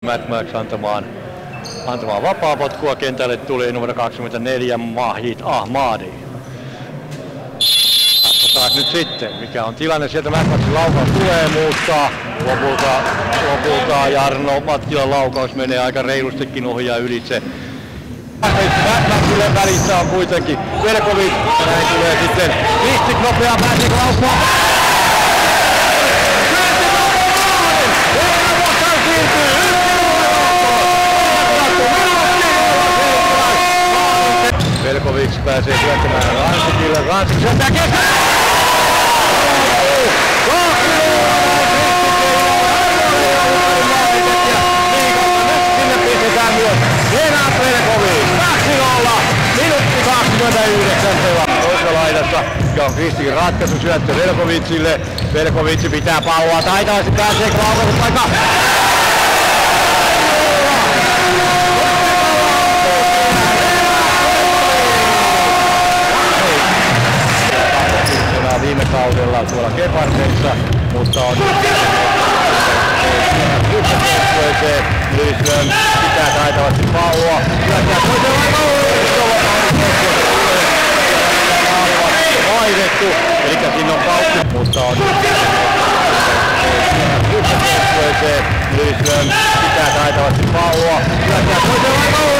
Mad Max antamaan vapaapotkua. Kentälle tuli numero 24 Mahjid Ahmadi. Katsotaan nyt sitten, mikä on tilanne. Sieltä Mad Maxin laukaus tulee, mutta lopulta Jarno Mattilan laukaus menee aika reilustikin ohi ja ylitse. Mad Maxille välissä on kuitenkin Velkovic. Näin tulee sitten Kristik nopeaa pääsee laukaan. Velkovic pääsee syöttämään Ransikille. Ransik syöttää keskellä! Sinne pistetään myös Nenad Velkovic. 2-0, minuutti 29 pelaa. Toisessa laidassa on Kristikin ratkaisu syöttö Velkovicille. Velkovic pitää palloa taitavasti, pääsee laukauspaikka. Viime kaudella tuolla Gepardissa, mutta on joukkueeseen. Nyström pitää taitavasti palloa. Syöttää toisella vaihdettu, eli siinä on kautta, mutta on joukkueeseen. Nyström pitää taitavasti palloa. Syöttää toisella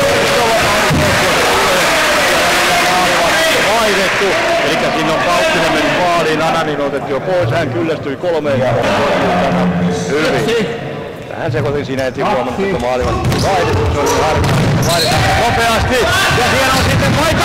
vaihdettu, eli siinä on Kauppinen mennyt maaliin, Ananin otettu jo pois, hän kyllästyi 3 hyvin. Hän sekoitin siinä heti huomannut, että maalivat vaihdettu, se oli harvinaista, vaihdetaan nopeasti, ja siellä on sitten paikka!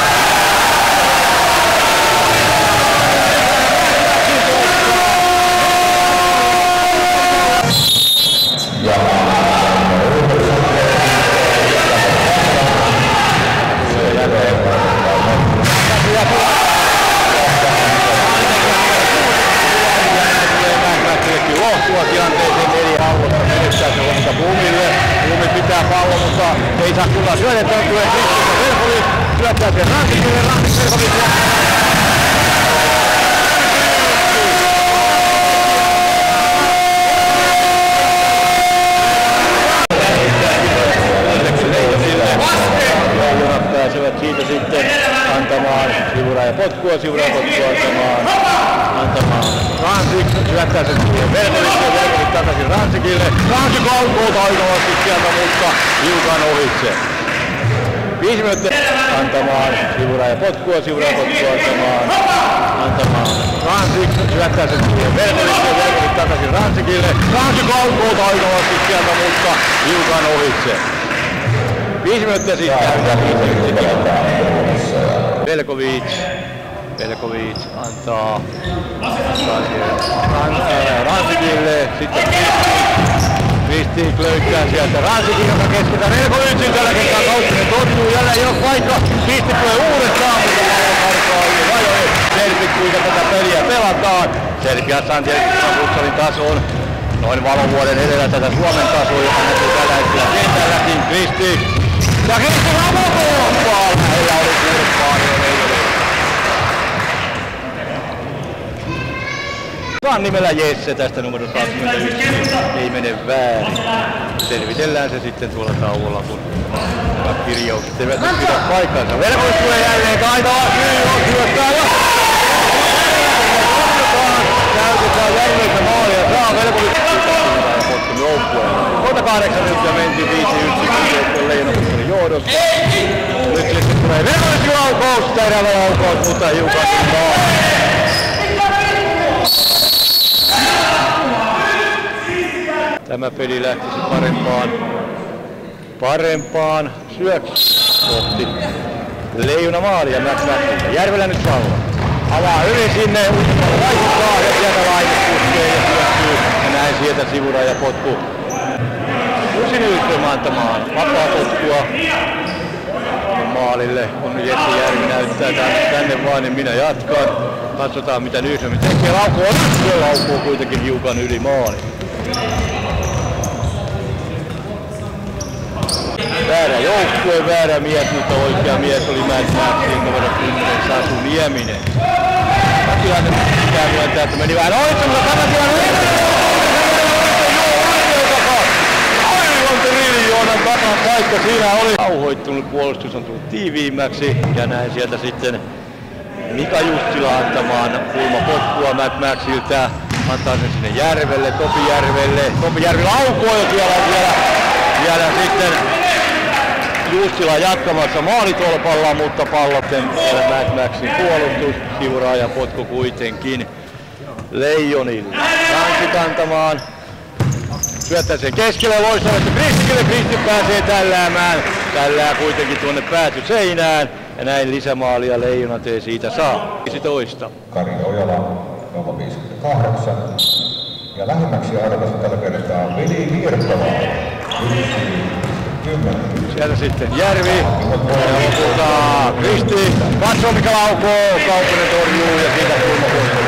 Tilanteeseen 4 allosta menettää se huomenta Blumille. Blumi pitää pallon, mutta ei saa kyllä syötettyä. Tulee Kristikko Velkovic, syöttää sen Ransikille, Ransik Velkovic. Leijonat pääsevät siitä sitten antamaan sivurajapotkua antamaan Ransik syöttää sen Velkovicille, Velkovic takaisin Ransikille. Ransik laukoo taitavasti sieltä, mutta hiukan ohitse. 5 minuuttia antamaan sivurajapotkua antamaan Ransik syöttää sen Velkovicille, Velkovic takaisin Ransikille. Ransik laukoo taitavasti sieltä, mutta hiukan ohitse. 5 minuuttia sitten. Velkovic antaa Ransikille, sitten Kristik löytää sieltä Ransikin, joka kesketään Velkovicin, tällä kertaa Kauppinen torjuu, jälleen ei ole paikka, Kristik tulee uudestaan, mutta pallon karkaa yli rajoihin, Serbit kuinka tätä peliä pelataan. Serbiassa on tietysti futsalin tasoon noin valovuoden edellä tätä Suomen tasoa, joka näkyy tällä hetkellä kentälläkin. Kristik, ja Kristik avautuu! Heillä oli 6 paalia, ei ole. Vaan nimellä Jesse tästä numero 21, ei mene väärin. Selvitellään se sitten tuolla tauolla, kun nämä kirjaukset eivät nyt pidä paikkansa. Velkovic tulee jälleen taitavasti, syöttää ja käytetään jälleen maalia, saa Velkovic potkun joukkueen. Kohta 8 minuuttia mentiin 5-1 joukkueen Leijonaputtelin johdossa. Nyt sitten tulee Velkovicin laukaus, terävä laukaus, mutta hiukan maali. Tämä peli lähtisi parempaan syöksy kohti Leijonamaalia Mad Maxilta. Järvelä nyt pallo. Avaa yli sinne, ulkopuolella vaikuttaa ja sieltä laite puskee ja syöksyy. Ja näin sieltä sivurajapotku. Jussi Nyström antamaan vapaa potkua maalille. Kun Jesse Järvi näyttää tänne vaan, niin minä jatkan. Katsotaan mitä Nyström tekee. Se laukoo kuitenkin hiukan yli maali. Väärä joukkue, väärä mies, mutta oikea mies oli Mad Maxin numero 10 Sasu Nieminen. Tilanne pitää myöntää, että meni vähän oitse, mutta tämä tilanne aivan terriili paikka siinä oli. Rauhoittunut puolustus on tullut tiiviimmäksi ja näin sieltä sitten Mika Jussila antamaan kulmapotkua Mad Maxiltä. Antaa sen sinne Järvelle, Topi Järvi laukoo jo vielä sitten Jussila jatkamassa maalitolpalla, mutta pallotten Mad Maxin puolustus. Siuraaja potku kuitenkin Leijonille. Ransi kantamaan. Syöttää sen keskelle loistavasti Kristikille. Kristi pääsee tällää kuitenkin tuonne päätyseinään. Ja näin lisämaalia Leijonat ei siitä saa. 15. Kari Ojala, numero 58. Ja lähimmäksi arvossa tällä kertaa Veli Virtala. 10. Sieltä sitten Järvi. Ja lopulta Kristi. Katsoo mikä laukoo. Kauppinen torjuu ja siitä kulmapotkua.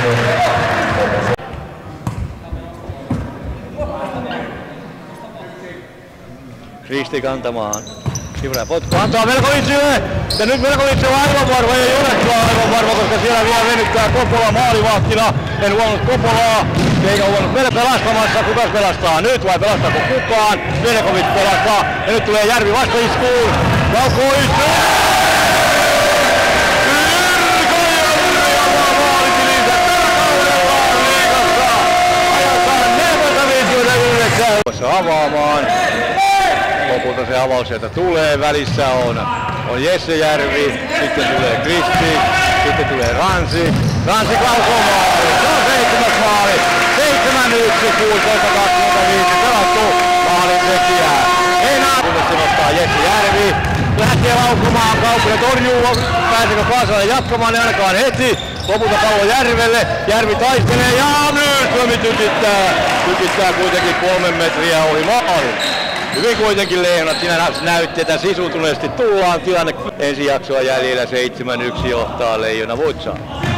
Kristi kantamaan. Sivrää potku antaa Velkovicille. Ja nyt Velkovic on aivan varma ja Jurekka on aivan varma, koska siellä vielä venyttää Kopola maalivahtina. En huomannut Kopolaa. Eikä huomannut Vele pelastamassa. Kukas pelastaa nyt vai pelastaako kukaan? Velkovic pelastaa. Ja nyt tulee Järvi vastaiskuun. Laukoo isku. Avaamaan. Lopulta se avaus sieltä tulee. Välissä on Jesse Järvi. Sitten tulee Kristi. Sitten tulee Ransi. Ransi laukoo maali. Se on 7. maali. 7-1. 16-25 pelattu. Maalin tekijä. Enää. Se nostaa Jesse Järvi. Lähtee laukumaan. Kauppinen torjuu. Pääseekö Kaasanen jatkamaan? Ne ainakaan heti. Lopulta pallo Järvelle. Järvi taistelee ja Nylström tykittää kuitenkin 3 metriä ohi maalin. Hyvin kuitenkin Leijonat siinä näytti, että sisutuneesti tullaan tilanne. Ensi jaksoa jäljellä 7-1 johtaa Leijona Vuotsaa.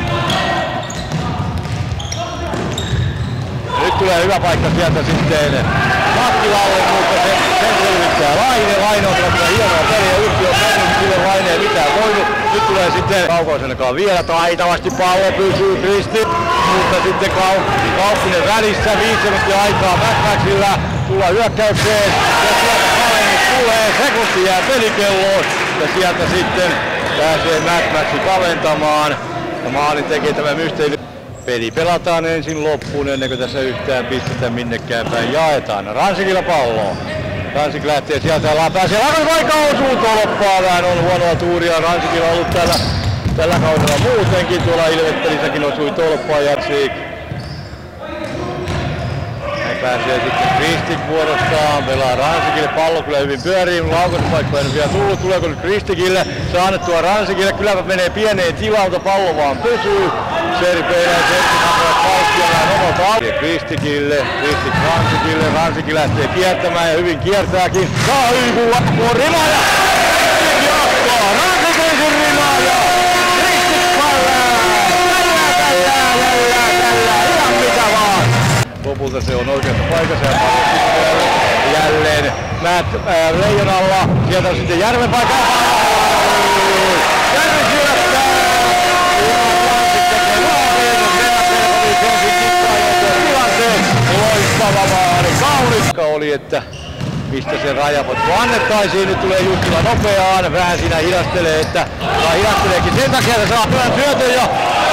Nyt tulee hyvä paikka sieltä sitten Mattilalle, mutta sen selvittää Laine. Laine on tuossa hienoa peliä. Yhti on mennyt, sille Laine ei mitään voinut. Nyt tulee sitten Kaukaisenenkaan vielä taitavasti pallo pysyy Kristi. Mutta sitten Kauppinen välissä 5 minuuttia aikaa Mad Maxilla. Tullaan hyökkäykseen ja sieltä kavennus tulee. Sekunti jää pelikelloon ja sieltä sitten pääsee Mad Maxi kaventamaan. Ja maalin tekee tämä mysteeri. Peli pelataan ensin loppuun ennen kuin tässä yhtään pistettä minnekään päin jaetaan. Ransikilla palloa. Ransik lähtee sieltä ja pääsee vaikka osuu tolppaa. Vähän on huonoa tuuria. Ransikilla on ollut tällä kaudella muutenkin. Tuolla Ilvettelissäkin osui tolppaa Jatsik. Hän pääsee sitten Kristik vuorostaan. Pelaa Ransikille. Pallo kyllä hyvin pyörii. Laukaisupaikka ei vielä tullut. Tuleeko nyt Kristikille? Saa annettua Ransikille. Kylläpä menee pieneen tilaan, mutta pallo vaan pysyy. Serpeinä saavat palkkiollaan omalta alta. Kristikille, Kristik Ransikille. Ransikki lähtee kiertämään ja hyvin kiertääkin. Saa Hyykulla on rima ja Kristik jatkaa. Ransik ensin rimaa ja Kristik tällä. Ihan mitä vaan. Lopulta se on oikeassa paikassa ja jälleen Leijonalla. Sieltä on sitten Järven paikka. Järven syöttää. Loistava maali, kaunis oli, että mistä se rajapotku annettaisiin. Nyt tulee Jussila nopeaan, vähän siinä hidastelee, että hidasteleekin sen takia, että saa hyvän syötön ja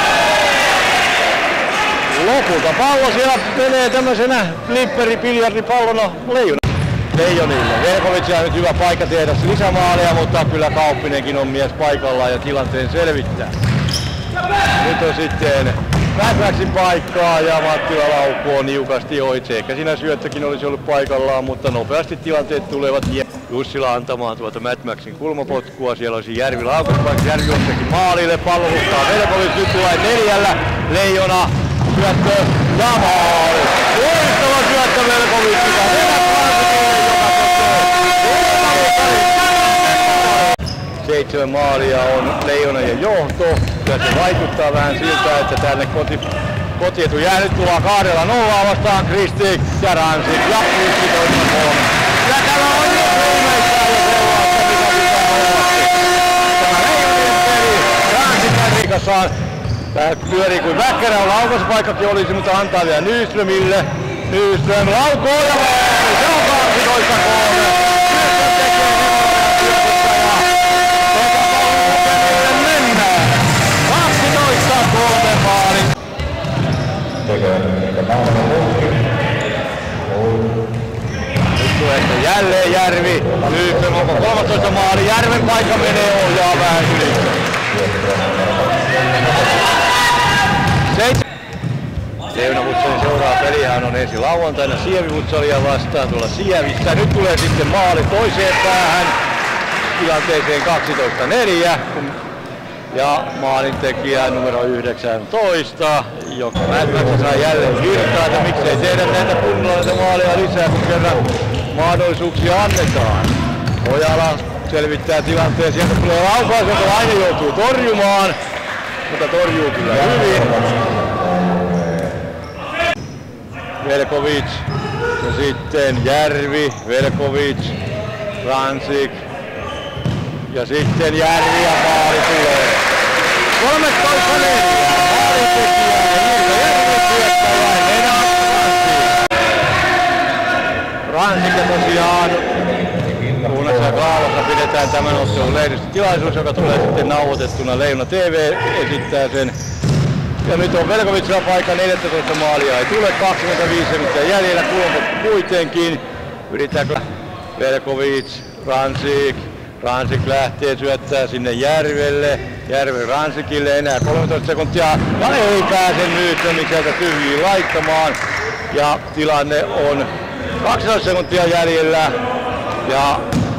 lopulta pallo siellä menee tämmöisenä flipperi-biljardipallona Leijonille. Velkovic on nyt hyvä paikka tehdä lisämaaleja, mutta kyllä Kauppinenkin on mies paikallaan ja tilanteen selvittää. Nyt on sitten Mad Maxin paikkaa ja Mattila laukkoo niukasti ohitse. Ehkä siinä syöttökin olisi ollut paikallaan, mutta nopeasti tilanteet tulevat. Jussila antamaan tuota Mad Maxin kulmapotkua. Siellä olisi Järvi laukauspaikka. Järvi ottekin maalille. Pallo muuttaa Velkovic. Nyt tulee 4. Leijona. Syöttö ja maali. Loistava syöttö Velkovicilta. 7 maalia on Leijonen johto. Kyllä se vaikuttaa vähän siltä, että tänne kotietu jää. Nyt tullaan 2-0 vastaan Kristik ja Ransik ja Kristi toisena 3. Ja tämä on jo viimeistään jo sellaista, mitä pitää olla. Tämä Leijonien peli. Ransik Riikassaan. Tää pyörii kuin väkkärä. Laukauspaikkakin olisi, mutta antaa vielä Nyströmille. Nyström laukoo ja maali. Se on 12-3. jälleen Järvi. Nyström onko 13 maali. Järven paikka menee ohjaa vähän yli. Leuna-Futsalin seuraava pelihän on ensi lauantaina Sievi-Futsalia vastaan tuolla Sievissä. Nyt tulee sitten maali toiseen päähän tilanteeseen 12-4. Ja maalintekijä numero 19, joka Mätmäksä saa jälleen virtaa, että miksei tehdä näitä kunnollisia maaleja lisää, kun kerran mahdollisuuksia annetaan. Ojala selvittää tilanteen, sieltä tulee laukaus, joka Laine joutuu torjumaan, mutta torjuu kyllä hyvin. Velkovic ja sitten Järvi, Velkovic, Ransik ja sitten Järvi ja maali tulee. 13-4 maalintekijä Ilta Järvi syöttäjä Nenad Ransik ja tosiaan Kuunassa ja Kaalossa pidetään tämän ottelun lehdistötilaisuus, joka tulee sitten nauhoitettuna. Leuna TV esittää sen. Ja nyt on Velkovicilla paikka, 14 maalia ei tule, 25 minuuttia jäljellä, Kulonko kuitenkin. Yrittääkö Velkovic, Ransik lähtee, syöttää sinne Järvelle, Järvi Ransikille, enää 13 sekuntia. Ja ei pääse Nyströmin sieltä tyhjiin laittamaan. Ja tilanne on 12 sekuntia jäljellä. Ja